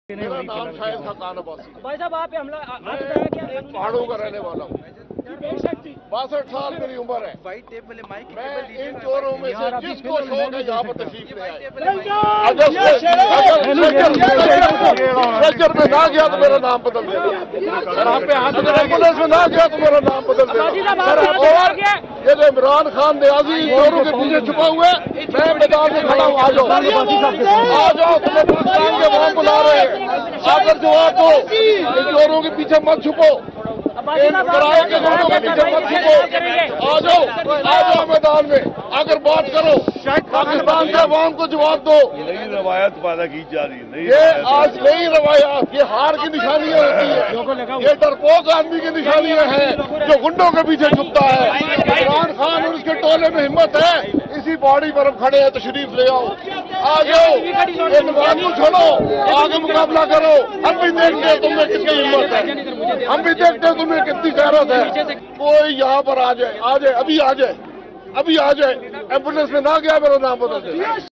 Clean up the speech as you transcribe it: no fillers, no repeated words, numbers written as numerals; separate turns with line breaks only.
میرا نام شاہد خاقان عباسی۔
بھائی صاحب آپ حملہ
پہاڑوں کا رہنے والا ہوں، 62 سال میری عمر ہے۔ میں ان چوروں میں سے جس کو شوق ہے یہاں پر تشریف لے آئے۔ اگر سرچر میں نہ گیا تو میرا نام بدل دے گا، ایمبولینس میں نہ گیا تو میرا نام بدل دے گا۔ اور یہ جو عمران خان نیازی ان چوروں کے پیچھے چھپا ہوا ہے، میں میدان میں کھڑا ہوں، آ جاؤ تمہیں پاکستان کے وہاں بلا رہے ہیں، آ کر جواب دو، ان چوروں کے پیچھے مت چھپو، کرائے کے گھروں کے پیچھے مت چھپو، آ جاؤ میدان میں آ کر بات کرو، پاکستان کے عوام کو جواب دو۔
یہ نئی روایت پیدا کی جا رہی ہے،
یہ آج نئی روایات، یہ ہار کی نشانیاں ہوتی ہیں، یہ ڈرپوک آدمی کی نشانیاں ہیں جو گنڈوں کے پیچھے چھپتا ہے۔ عمران خان اور اس کے ٹولے میں ہمت ہے، اسی باڑی پر ہم کھڑے ہیں، تشریف لے آؤ، آ جاؤ، یہ نماز کو چھوڑو، آگے مقابلہ کرو، ہم بھی دیکھتے ہیں تم میں کتنی ہمت ہے، ہم بھی دیکھتے ہیں تمہیں کتنی غیرت ہے۔ کوئی یہاں پر آ جائے، ابھی آ جائے، ایمبولینس میں نہ گیا میرا نام بدل دے۔